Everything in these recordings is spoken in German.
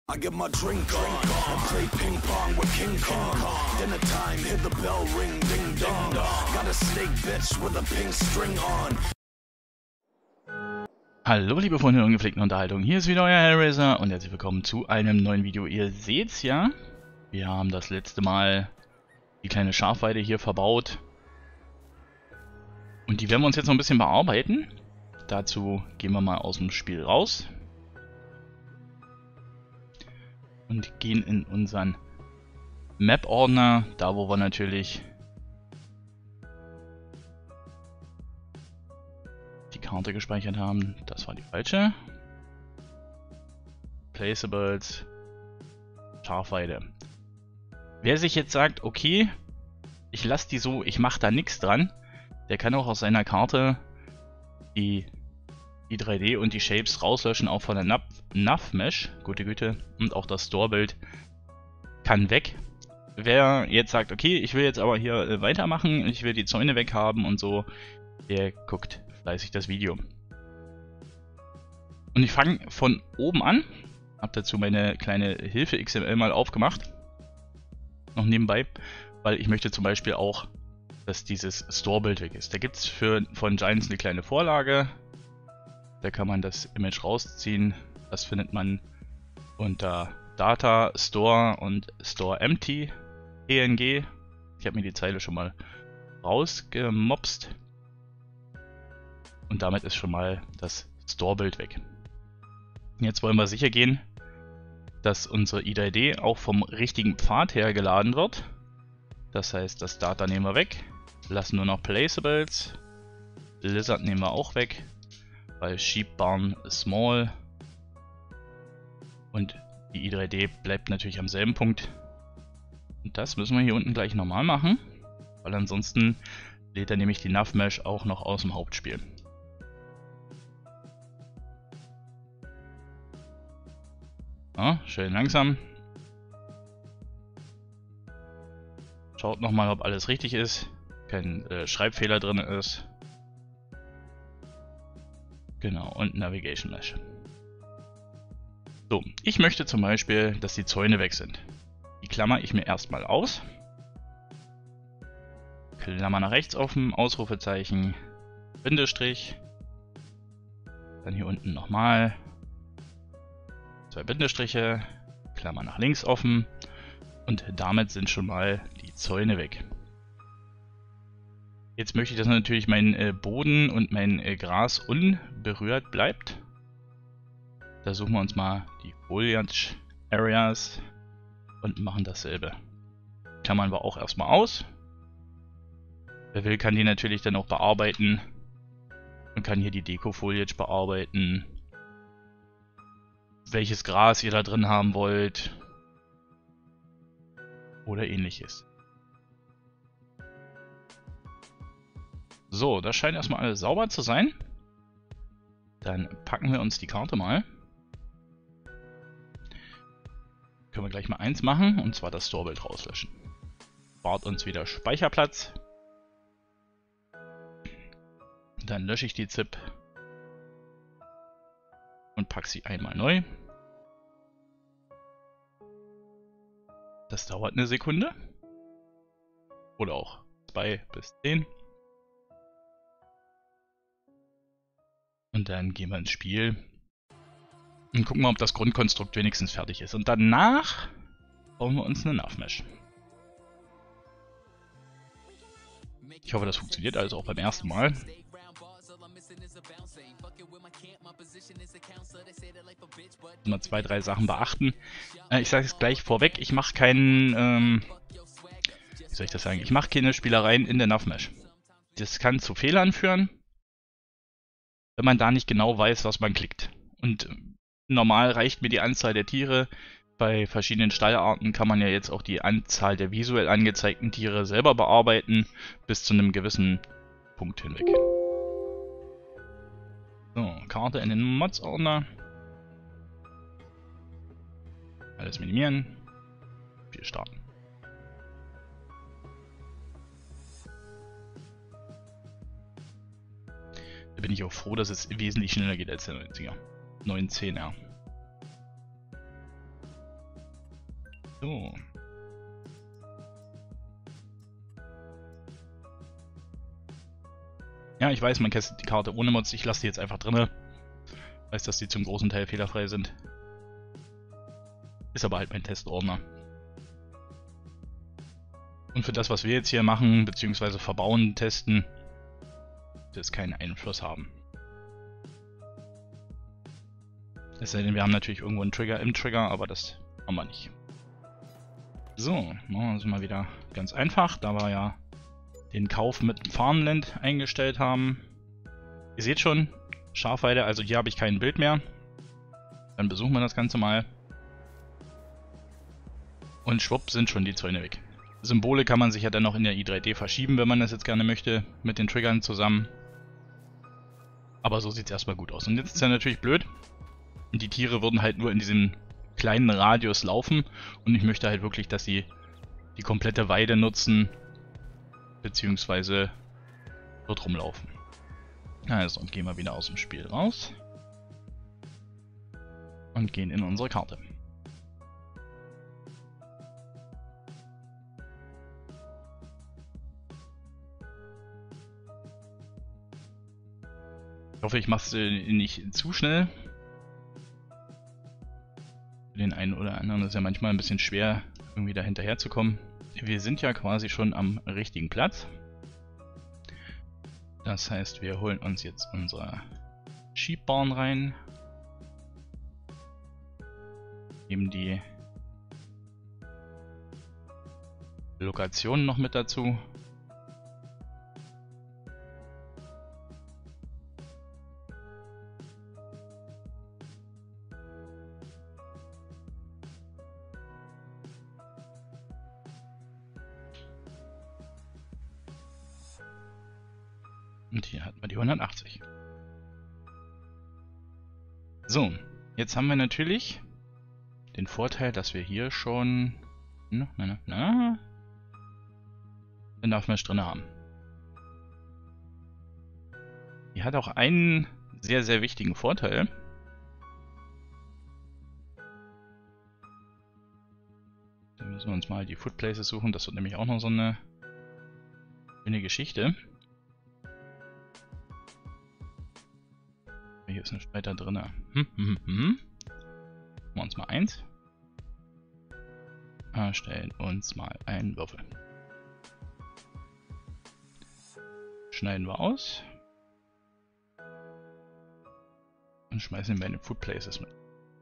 I get my drink on and play ping pong with King Kong. Dinner time, hit the bell ring, ding dong. Got a snake bitch with a pink string on. Hallo liebe Freunde der ungepflegten Unterhaltung, hier ist wieder euer Hellraiser und herzlich willkommen zu einem neuen Video. Ihr seht's ja, wir haben das letzte Mal die kleine Schafweide hier verbaut. Und die werden wir uns jetzt noch ein bisschen bearbeiten. Dazu gehen wir mal aus dem Spiel raus. Und gehen in unseren Map-Ordner, da wo wir natürlich die Karte gespeichert haben. Das war die falsche. Placeables, Schafweide. Wer sich jetzt sagt, okay, ich lasse die so, ich mache da nichts dran, der kann auch aus seiner Karte die 3D und die Shapes rauslöschen, auch von der Nav-Mesh, gute Güte, und auch das Store-Bild kann weg. Wer jetzt sagt, okay, ich will jetzt aber hier weitermachen, ich will die Zäune weghaben und so, der guckt fleißig das Video. Und ich fange von oben an, habe dazu meine kleine Hilfe XML mal aufgemacht, noch nebenbei, weil ich möchte zum Beispiel auch, dass dieses Store-Bild weg ist. Da gibt es von Giants eine kleine Vorlage. Da kann man das Image rausziehen. Das findet man unter Data, Store und Store Empty, PNG. Ich habe mir die Zeile schon mal rausgemopst. Und damit ist schon mal das Store-Bild weg. Jetzt wollen wir sicher gehen, dass unsere i3D auch vom richtigen Pfad her geladen wird. Das heißt, das Data nehmen wir weg. Lassen nur noch Placeables. Lizard nehmen wir auch weg. Weil Sheep Barn Small und die i3D bleibt natürlich am selben Punkt. Und das müssen wir hier unten gleich normal machen, weil ansonsten lädt er nämlich die Nav-Mesh auch noch aus dem Hauptspiel. Ja, schön langsam. Schaut nochmal, ob alles richtig ist, kein Schreibfehler drin ist. Genau, und Navigation Mesh. So, ich möchte zum Beispiel, dass die Zäune weg sind. Die klammer ich mir erstmal aus. Klammer nach rechts offen, Ausrufezeichen, Bindestrich. Dann hier unten nochmal 2 Bindestriche, Klammer nach links offen. Und damit sind schon mal die Zäune weg. Jetzt möchte ich, dass natürlich mein Boden und mein Gras unberührt bleibt. Da suchen wir uns mal die Foliage Areas und machen dasselbe. Klammern wir auch erstmal aus. Wer will, kann die natürlich dann auch bearbeiten und kann hier die Deko-Foliage bearbeiten. Welches Gras ihr da drin haben wollt. Oder ähnliches. So, das scheint erstmal alles sauber zu sein. Dann packen wir uns die Karte mal. Können wir gleich mal eins machen, und zwar das Store-Bild rauslöschen. Spart uns wieder Speicherplatz. Dann lösche ich die ZIP und packe sie einmal neu. Das dauert eine Sekunde. Oder auch 2 bis 10. Und dann gehen wir ins Spiel und gucken mal, ob das Grundkonstrukt wenigstens fertig ist. Und danach bauen wir uns eine Nav-Mesh. Ich hoffe, das funktioniert also auch beim ersten Mal. Mal 2, 3 Sachen beachten. Ich sage es gleich vorweg, ich mache keinen, wie soll ich das sagen? Ich mache keine Spielereien in der Nav-Mesh. Das kann zu Fehlern führen, wenn man da nicht genau weiß, was man klickt. Und normal reicht mir die Anzahl der Tiere. Bei verschiedenen Stallarten kann man ja jetzt auch die Anzahl der visuell angezeigten Tiere selber bearbeiten, bis zu einem gewissen Punkt hinweg. So, Karte in den Mods-Ordner. Alles minimieren. Wir starten. Da bin ich auch froh, dass es wesentlich schneller geht als der 90er. 910er. So. Ja, ich weiß, man kennt die Karte ohne Mods. Ich lasse die jetzt einfach drin. Weiß, dass die zum großen Teil fehlerfrei sind. Ist aber halt mein Testordner. Und für das, was wir jetzt hier machen, beziehungsweise verbauen, testen, wird es keinen Einfluss haben. Es sei denn, wir haben natürlich irgendwo einen Trigger im Trigger, aber das haben wir nicht. So, machen wir uns mal wieder ganz einfach, da wir ja den Kauf mit Farmland eingestellt haben. Ihr seht schon, Schafweide, also hier habe ich kein Bild mehr. Dann besuchen wir das Ganze mal. Und schwupp sind schon die Zäune weg. Symbole kann man sich ja dann noch in der i3D verschieben, wenn man das jetzt gerne möchte, mit den Triggern zusammen. Aber so sieht es erstmal gut aus. Und jetzt ist ja natürlich blöd. Die Tiere würden halt nur in diesem kleinen Radius laufen. Und ich möchte halt wirklich, dass sie die komplette Weide nutzen, beziehungsweise dort rumlaufen. Also, und gehen wir wieder aus dem Spiel raus. Und gehen in unsere Karte. Ich hoffe, ich mache es nicht zu schnell. Für den einen oder anderen ist ja manchmal ein bisschen schwer, irgendwie da hinterher zu kommen. Wir sind ja quasi schon am richtigen Platz. Das heißt, wir holen uns jetzt unsere Schiebbahn rein. Nehmen die Lokationen noch mit dazu. Und hier hatten wir die 180. So, jetzt haben wir natürlich den Vorteil, dass wir hier schon den Nafmesh drin haben. Die hat auch einen sehr, sehr wichtigen Vorteil. Da müssen wir uns mal die Food Places suchen. Das wird nämlich auch noch so eine schöne Geschichte. Hier ist eine Streiter drin. Machen wir uns mal eins. Erstellen uns mal einen Würfel. Schneiden wir aus. Und schmeißen ihn bei den Food Places mit.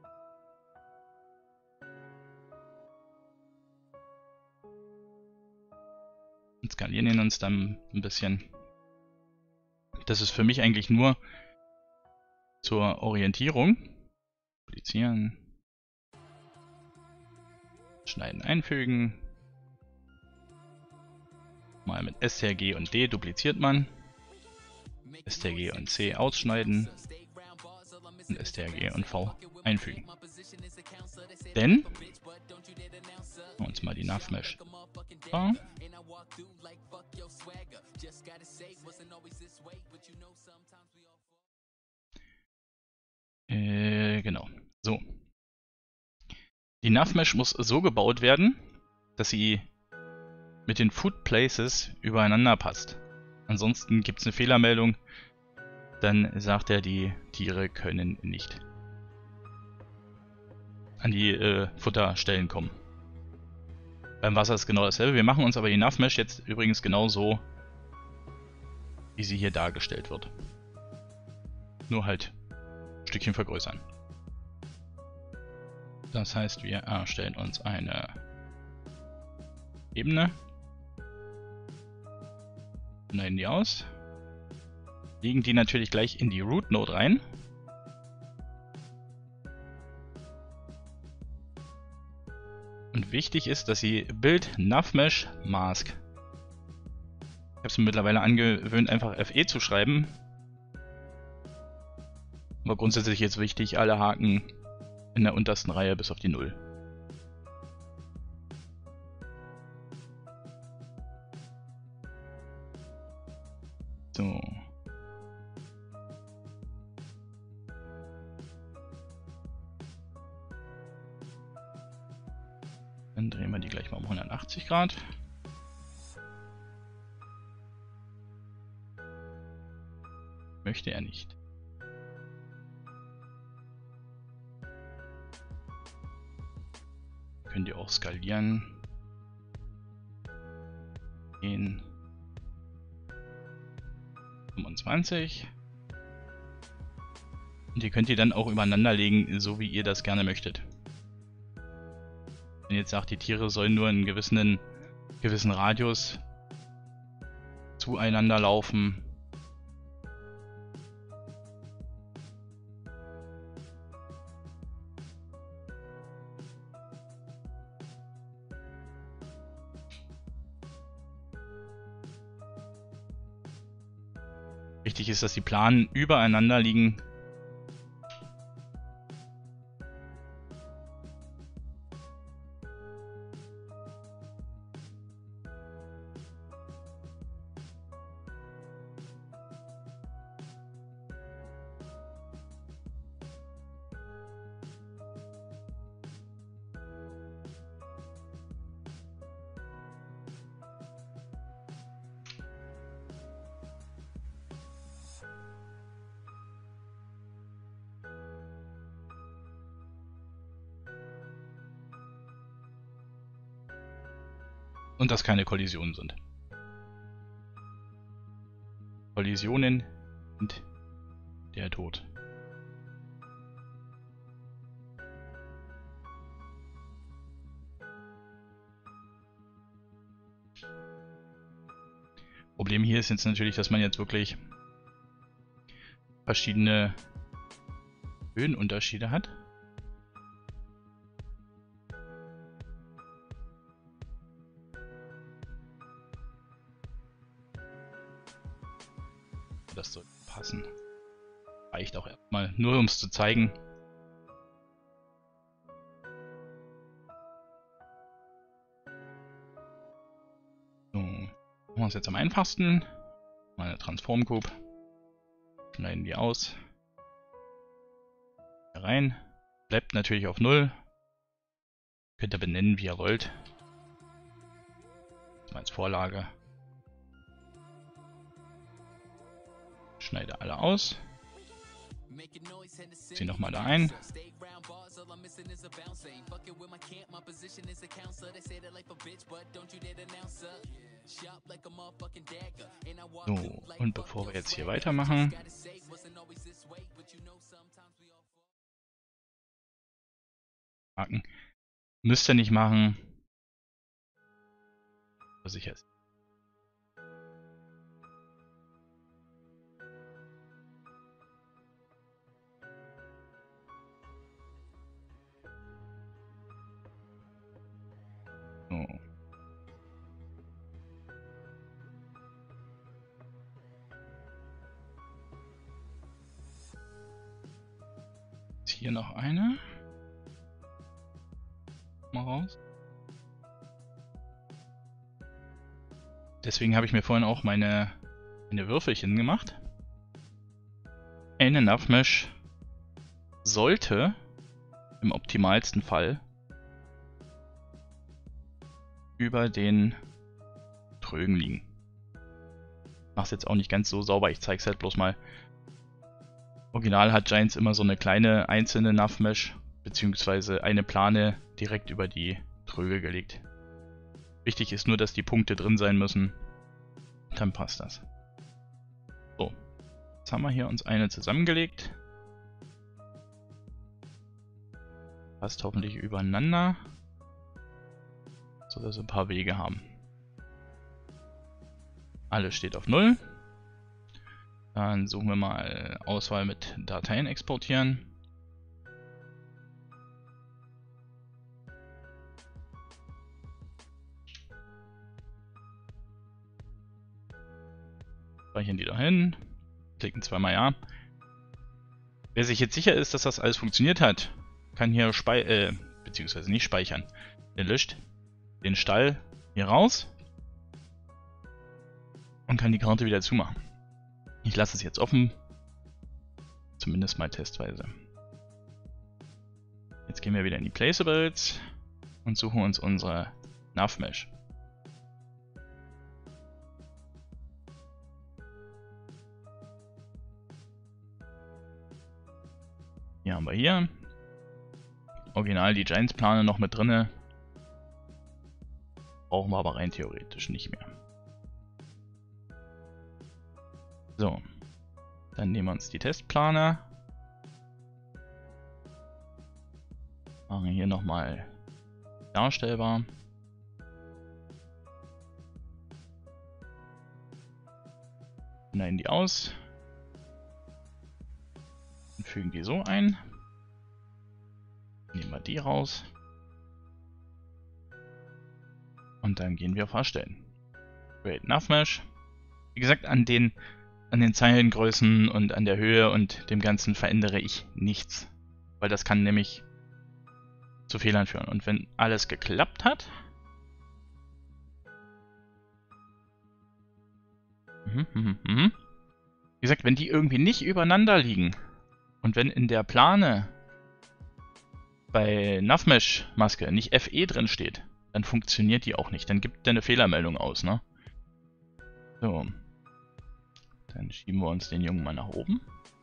Und skalieren ihn uns dann ein bisschen. Das ist für mich eigentlich nur zur Orientierung. Duplizieren. Schneiden, einfügen. Mal mit STRG und D dupliziert man. STRG und C ausschneiden. Und STRG und V einfügen. Denn, uns mal die Nafmesh. So. Genau. So. Die Nafmesh muss so gebaut werden, dass sie mit den Food Places übereinander passt. Ansonsten gibt es eine Fehlermeldung. Dann sagt er, die Tiere können nicht an die Futterstellen kommen. Beim Wasser ist genau dasselbe. Wir machen uns aber die Nafmesh jetzt übrigens genau so, wie sie hier dargestellt wird. Nur halt ein Stückchen vergrößern. Das heißt, wir erstellen uns eine Ebene. Schneiden die aus. Legen die natürlich gleich in die Root Node rein. Und wichtig ist, dass sie Build Nafmesh Mask. Ich habe es mir mittlerweile angewöhnt, einfach FE zu schreiben. Aber grundsätzlich ist wichtig, alle Haken in der untersten Reihe bis auf die 0. So. Dann drehen wir die gleich mal um 180 Grad. Möchte er nicht. Könnt ihr auch skalieren. In 25. Und ihr könnt die dann auch übereinander legen, so wie ihr das gerne möchtet. Wenn ihr jetzt sagt, die Tiere sollen nur einen gewissen Radius zueinander laufen. Wichtig ist, dass die Planen übereinander liegen. Und dass keine Kollisionen sind. Kollisionen sind der Tod. Problem hier ist jetzt natürlich, dass man jetzt wirklich verschiedene Höhenunterschiede hat. Das soll passen. Reicht auch erstmal, nur um es zu zeigen. So, machen wir es jetzt am einfachsten. Mal eine Transform Group. Schneiden die aus. Hier rein. Bleibt natürlich auf 0. Könnt ihr benennen, wie ihr wollt. Das mal als Vorlage. Schneide alle aus. Zieh nochmal da ein. So, und bevor wir jetzt hier weitermachen, Haken, müsst ihr nicht machen. Sicher ist. So. Jetzt hier noch eine. Mal raus. Deswegen habe ich mir vorhin auch meine Würfelchen gemacht. Eine Navmesh sollte im optimalsten Fall über den Trögen liegen. Ich mache es jetzt auch nicht ganz so sauber, ich zeige es halt bloß mal. Original hat Giants immer so eine kleine einzelne Navmesh beziehungsweise eine Plane direkt über die Tröge gelegt. Wichtig ist nur, dass die Punkte drin sein müssen. Dann passt das. So, jetzt haben wir hier uns eine zusammengelegt. Passt hoffentlich übereinander, so dass wir ein paar Wege haben. Alles steht auf 0. Dann suchen wir mal Auswahl mit Dateien exportieren. Speichern die dahin. Klicken zweimal Ja. Wer sich jetzt sicher ist, dass das alles funktioniert hat, kann hier beziehungsweise nicht speichern. Er löscht den Stall hier raus und kann die Karte wieder zumachen. Ich lasse es jetzt offen, zumindest mal testweise. Jetzt gehen wir wieder in die Placeables, und suchen uns unsere Navmesh. Hier haben wir hier original die Giants-Plane noch mit drinne. Brauchen wir aber rein theoretisch nicht mehr. So, dann nehmen wir uns die Testplane. Machen hier nochmal darstellbar. Schneiden die aus. Und fügen die so ein. Nehmen wir die raus. Und dann gehen wir auf Erstellen. Create Navmesh. Wie gesagt, an den Zeilengrößen und an der Höhe und dem Ganzen verändere ich nichts. Weil das kann nämlich zu Fehlern führen. Und wenn alles geklappt hat... Wie gesagt, wenn die irgendwie nicht übereinander liegen und wenn in der Plane bei Navmesh-Maske nicht FE drin steht, dann funktioniert die auch nicht. Dann gibt der eine Fehlermeldung aus, ne? So. Dann schieben wir uns den Jungen mal nach oben.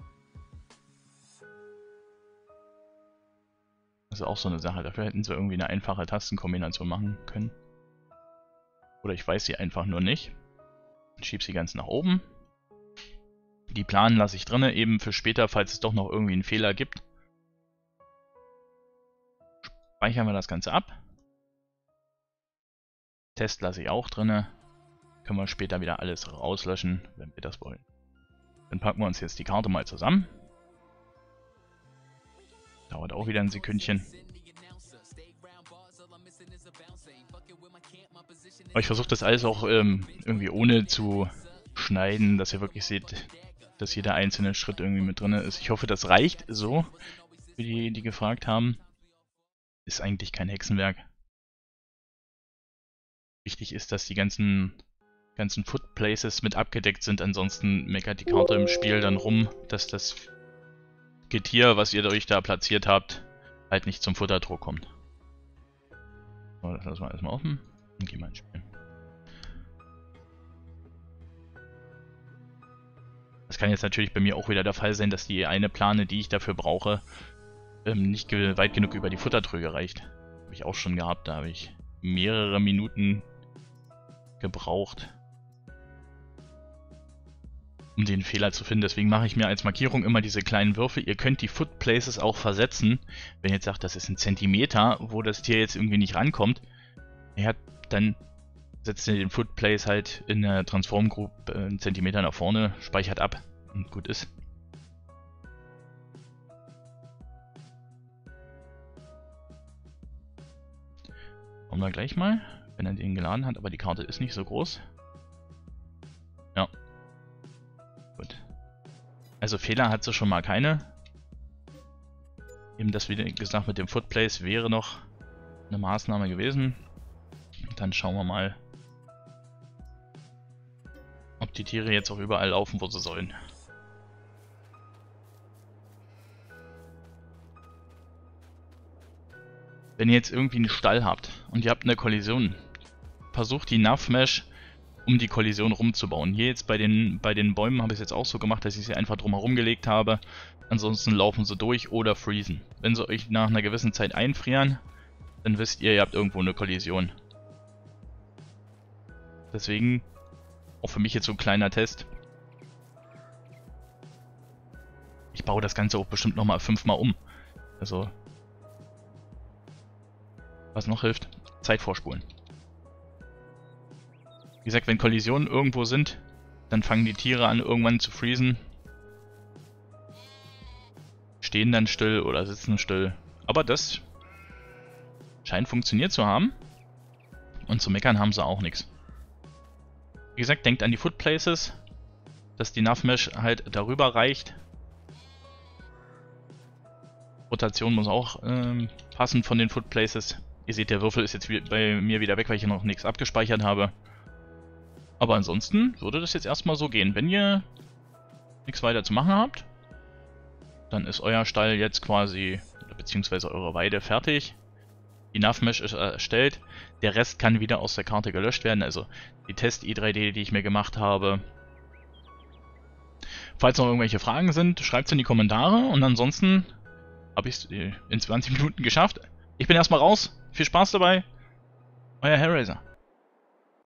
Das ist auch so eine Sache. Dafür hätten sie irgendwie eine einfache Tastenkombination machen können. Oder ich weiß sie einfach nur nicht. Ich schiebe sie ganz nach oben. Die Planen lasse ich drin, eben für später, falls es doch noch irgendwie einen Fehler gibt. Speichern wir das Ganze ab. Test lasse ich auch drin. Können wir später wieder alles rauslöschen, wenn wir das wollen. Dann packen wir uns jetzt die Karte mal zusammen. Dauert auch wieder ein Sekündchen. Aber ich versuche das alles auch irgendwie ohne zu schneiden, dass ihr wirklich seht, dass jeder einzelne Schritt irgendwie mit drin ist. Ich hoffe, das reicht so, für die gefragt haben. Ist eigentlich kein Hexenwerk. Wichtig ist, dass die ganzen Foot Places mit abgedeckt sind, ansonsten meckert die Karte im Spiel dann rum, dass das Getier, was ihr euch da platziert habt, halt nicht zum Futterdruck kommt. So, das lassen wir erstmal offen und gehen mal ins Spiel. Das kann jetzt natürlich bei mir auch wieder der Fall sein, dass die eine Plane, die ich dafür brauche, nicht weit genug über die Futtertröge reicht. Habe ich auch schon gehabt, da habe ich mehrere Minuten gebraucht, um den Fehler zu finden. Deswegen mache ich mir als Markierung immer diese kleinen Würfel. Ihr könnt die Foot Places auch versetzen. Wenn ihr jetzt sagt, das ist ein Zentimeter, wo das Tier jetzt irgendwie nicht rankommt, ja, dann setzt ihr den Foot Place halt in der Transform Group einen Zentimeter nach vorne, speichert ab und gut ist. Machen wir gleich mal, wenn er den geladen hat, aber die Karte ist nicht so groß. Ja. Gut. Also Fehler hat sie schon mal keine. Eben das, wie gesagt, mit dem Foot Place wäre noch eine Maßnahme gewesen. Dann schauen wir mal, ob die Tiere jetzt auch überall laufen, wo sie sollen. Wenn ihr jetzt irgendwie einen Stall habt und ihr habt eine Kollision, versucht die Navmesh um die Kollision rumzubauen. Hier jetzt bei den Bäumen habe ich es jetzt auch so gemacht, dass ich sie einfach drumherum gelegt habe. Ansonsten laufen sie durch oder freezen. Wenn sie euch nach einer gewissen Zeit einfrieren, dann wisst ihr, ihr habt irgendwo eine Kollision. Deswegen auch für mich jetzt so ein kleiner Test. Ich baue das Ganze auch bestimmt nochmal 5-mal um. Also, was noch hilft, Zeit vorspulen. Wie gesagt, wenn Kollisionen irgendwo sind, dann fangen die Tiere an irgendwann zu freezen. Stehen dann still oder sitzen still. Aber das scheint funktioniert zu haben. Und zu meckern haben sie auch nichts. Wie gesagt, denkt an die Foot Places, dass die Navmesh halt darüber reicht. Rotation muss auch passen von den Foot Places. Ihr seht, der Würfel ist jetzt bei mir wieder weg, weil ich noch nichts abgespeichert habe. Aber ansonsten würde das jetzt erstmal so gehen. Wenn ihr nichts weiter zu machen habt, dann ist euer Stall jetzt quasi, beziehungsweise eure Weide fertig. Die Nav-Mesh ist erstellt. Der Rest kann wieder aus der Karte gelöscht werden. Also die Test-I3D, die ich mir gemacht habe. Falls noch irgendwelche Fragen sind, schreibt es in die Kommentare. Und ansonsten habe ich es in 20 Minuten geschafft. Ich bin erstmal raus. Viel Spaß dabei. Euer Hellraiser.